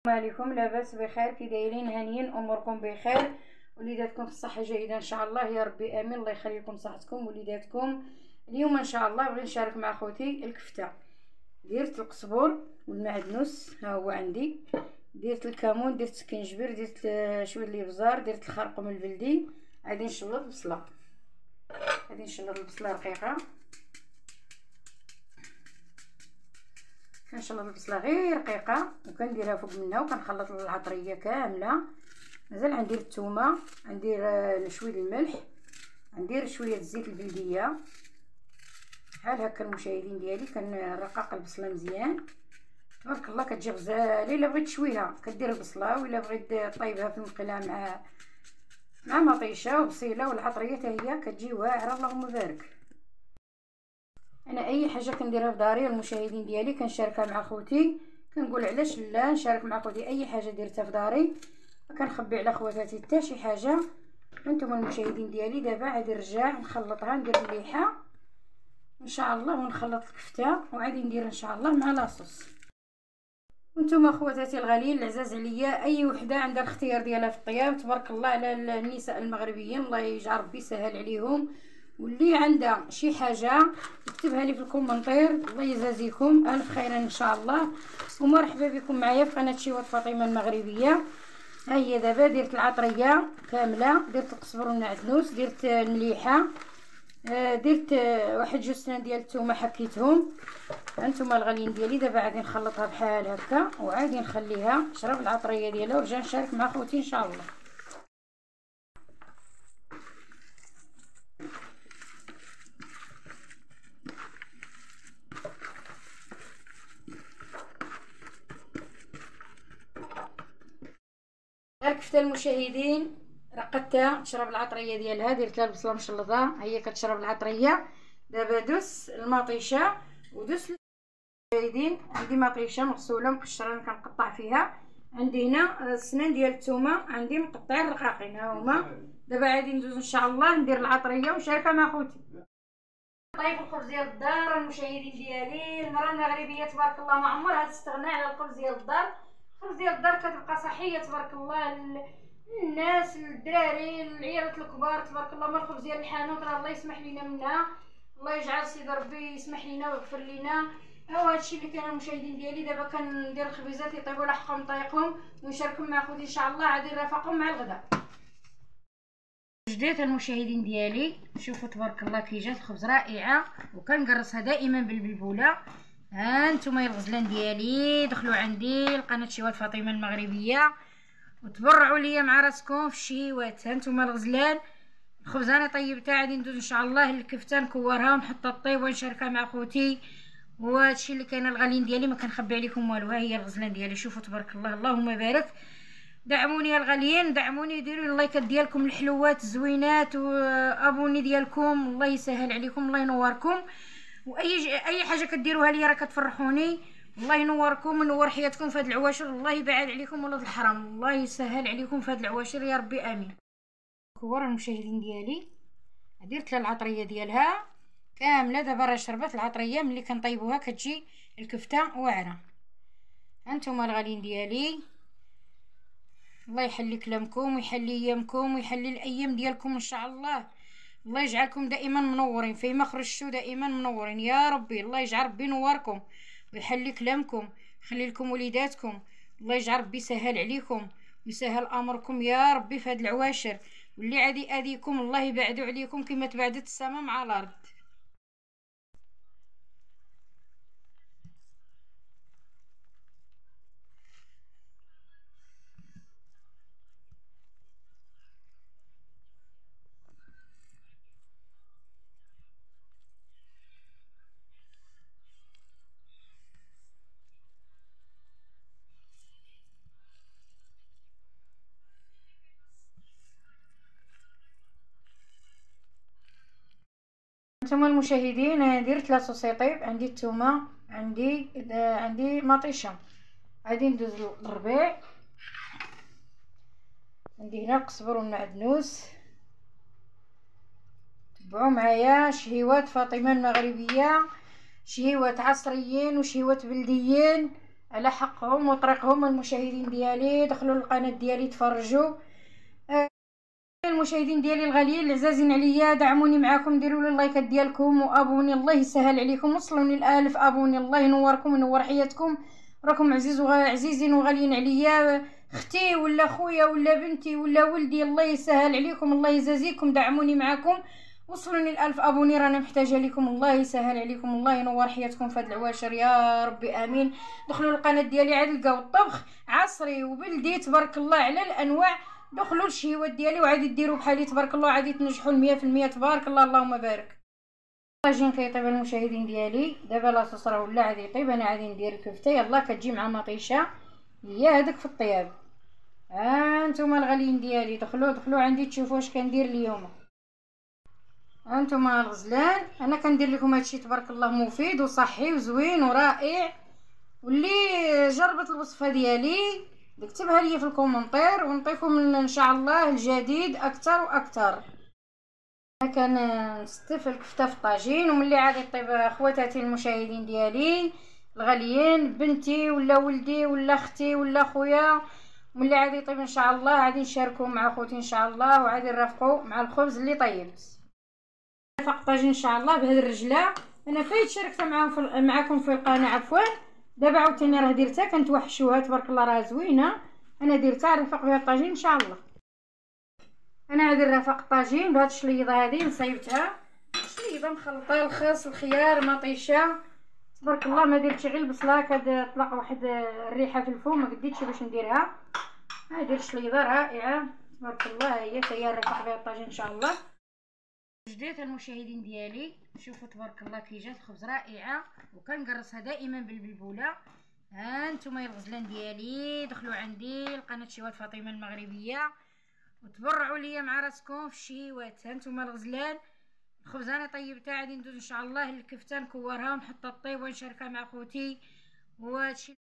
السلام عليكم، لاباس بخير؟ كي دايرين؟ هانيين، اموركم بخير؟ وليداتكم في الصحه جيده ان شاء الله يا ربي، امين. الله يخلي لكم صحتكم وليداتكم. اليوم ان شاء الله بغيت نشارك مع خوتي الكفته. درت القزبر والمعدنوس، ها هو عندي. درت الكمون، درت السكنجبير، درت شويه الابزار، درت الخرقوم البلدي. غادي نشلط البصله، غادي نشلط البصله رقيقه. كنشلط البصله غير رقيقه وكنديرها فوق منها وكنخلط العطريه كامله. مازال غندير الثومه، غندير شويه الملح، غندير شويه الزيت البلديه. بحال هكا المشاهدين ديالي كنرقق البصله مزيان تبارك الله، كتجي غزاله. الا بغيت تشويها كدير البصله، ولا بغيت طيبها في المقله مع مطيشه وبصيله والعطريه حتى هي كتجي واعره اللهم بارك. انا اي حاجه كنديرها في داري المشاهدين ديالي كنشاركها مع خوتي. كنقول علاش لا نشارك مع خوتي اي حاجه درتها في داري، ما كنخبي على خواتاتي حتى شي حاجه. انتم المشاهدين ديالي دابا غادي نرجع نخلطها، ندير الليحه ان شاء الله ونخلط الكفته وغادي ندير ان شاء الله مع لاصوص. وانتم خواتاتي الغاليين العزاز عليا، اي وحده عندها الاختيار ديالها في الطياب تبارك الله على النساء المغربيين، الله يجعل ربي يسهل عليهم. واللي عندها شي حاجه اكتبها لي في الكومنتير، الله يجازيكم الف خيرا ان شاء الله. ومرحبا بكم معايا في قناه شيوات فاطمه المغربيه. ها هي دابا درت العطريه كامله، درت القزبر والمعدنوس، درت المليحه، درت واحد جوج سنان ديال الثومه حكيتهم. هانتوما الغاليين ديالي. دابا غادي نخلطها بحال هكا وغادي نخليها تشرب العطريه ديالها ونرجع نشارك مع خوتي ان شاء الله. الكفته المشاهدين رقدتها تشرب العطريه ديالها، درت لها البصله مشلطه هي كتشرب العطريه. دابا دوس المطيشه ودوس المشاهدين. عندي مطيشه مغسوله مقشره كنقطع فيها، عندي هنا السنان ديال الثومه عندي مقطعين رقاقين ها هما. دابا غادي ندوز ان شاء الله ندير العطريه ونشاركها مع خوتي. طيب الخبز ديال الدار المشاهدين ديالي، المراه المغربيه تبارك الله ما عمرها تستغنى على الخبز ديال الدار. الخبز ديال الدار كتبقى صحيه تبارك الله الناس، الدراري، العيالات الكبار تبارك الله. ما الخبز ديال الحانوت راه الله يسمح لينا منها، الله يجعل سيدي ربي يسمح لينا ويغفر لينا. هو هادشي اللي كاين المشاهدين ديالي. دابا كندير الخبيزات يطيبوا على حقهم طريقهم ونشاركهم مع خوتي ان شاء الله، غادي نرافقهم مع الغداء. جديت المشاهدين ديالي، شوفوا تبارك الله كي جات الخبز رائعه، وكنقرصها دائما بالبلبوله. ها نتوما الغزلان ديالي، دخلوا عندي القناه شيوات فاطمه المغربيه وتبرعوا ليا مع راسكم في الشهيوات. ها نتوما الغزلان، الخبز انا طيبتها غادي ندوز ان شاء الله للكفته نكورها ونحطها طيب ونشاركها مع خوتي. وهادشي اللي كاين الغاليين ديالي، ما كنخبي عليكم والو. ها هي الغزلان ديالي، شوفوا تبارك الله اللهم بارك. دعموني يا الغاليين، دعموني، ديروا اللايكات ديالكم الحلوات الزوينات وابوني ديالكم، الله يسهل عليكم الله ينوركم. واي حاجه كديروها لي راه كتفرحوني، الله ينوركم وينور حياتكم في هاد العواشر، الله يبعد عليكم ولاد الحرام، الله يسهل عليكم في هاد العواشر يا ربي امين. كور المشاهدين ديالي، درت لها العطريه ديالها كامله. دابا راه شربت العطريه، ملي كنطيبوها كتجي الكفته واعره. هانتوما الغاليين ديالي، الله يحلي كلامكم ويحلي ايامكم ويحلي الايام ديالكم ان شاء الله. الله يجعلكم دائما منورين، فيما خرجتوا دائما منورين يا ربي. الله يجعل ربي ينوركم ويحلي كلامكم، يخلي لكم وليداتكم، الله يجعل ربي يسهل عليكم ويسهل امركم يا ربي في هاد العواشر. واللي عادي اذيكم الله يبعدوا عليكم كما تبعدت السماء مع الارض. نتوما المشاهدين درت لاصوص يطيب، عندي الثومه، عندي مطيشه. غادي ندوز للربيع. عندي هنا القزبر والمعدنوس. تبعوا معايا شهيوات فاطمه المغربيه، شهيوات عصريين وشهيوات بلديين. على حقهم وطريقهم. المشاهدين ديالي دخلوا للقناه ديالي تفرجوا. المشاهدين ديالي الغاليين العزازين عليا، دعموني معاكم، ديروا لي اللايكات ديالكم وابوني، الله يسهل عليكم، وصلوني ل1000 ابوني، الله ينوركم وينور حياتكم، راكم عزيزين وغاليين عليا. اختي ولا خويا ولا بنتي ولا ولدي، الله يسهل عليكم، الله يجازيكم، دعموني معاكم، وصلوني ل1000 ابوني، رانا محتاجه لكم، الله يسهل عليكم، الله ينور حياتكم في هاد العواشر يا ربي امين. دخلوا القناه ديالي عاد لقاو الطبخ عصري وبلدي تبارك الله على الانواع. دخلوا الشهيوات ديالي وعادي ديروا بحالي تبارك الله، عادي تنجحوا 100% تبارك الله، اللهم بارك. الطاجين كيطيب المشاهدين ديالي، دابا لاصوص راه ولا عادي يطيب، انا عادي ندير الكفته، يلا كتجي مع مطيشه هي هذاك في الطياب. ها نتوما الغاليين ديالي، دخلوا عندي تشوفوا واش كندير اليوم. ها نتوما الغزلان، انا كندير لكم هادشي تبارك الله مفيد وصحي وزوين ورائع، واللي جربت الوصفه ديالي اكتبها لي في الكومنتير ونعطيكم ان شاء الله الجديد اكثر واكثر. انا كنستف الكفته في الطاجين، وملي عاد يطيب اخواتاتي المشاهدين ديالي الغاليين، بنتي ولا ولدي ولا اختي ولا خويا، ملي عاد يطيب ان شاء الله غادي نشاركو مع خوتي ان شاء الله، وغادي نرافقو مع الخبز اللي طيبت. رافق الطاجين ان شاء الله بهذه الرجله. انا فايت شاركت معكم في القناه عفوا، دابا عاوتاني راه درتها كنتوحشوها تبارك الله، راه زوينه، انا درتها رافق بها الطاجين ان شاء الله. انا غادي نرافق الطاجين بهاد الشليضه هذه، نصايبتها شليضه مخلطه، الخس الخيار مطيشه تبارك الله، ما درتش غير البصله كتطلق واحد الريحه في الفم، ما قديتش باش نديرها. هذه الشليضه رائعه تبارك الله، هي نرافق بها الطاجين ان شاء الله. جديت المشاهدين ديالي، شوفوا تبارك الله كي جات الخبز رائعه، وكنقرصها دائما بالبلبوله. ها نتوما الغزلان ديالي، دخلوا عندي القناه شهيوات فاطمه المغربيه وتبرعوا ليا مع راسكم في الشهيوات. ها نتوما الغزلان، الخبز انا طيبتها، غادي ندوز ان شاء الله للكفته نكورها ونحطها طيب ونشاركها مع خوتي، وهادشي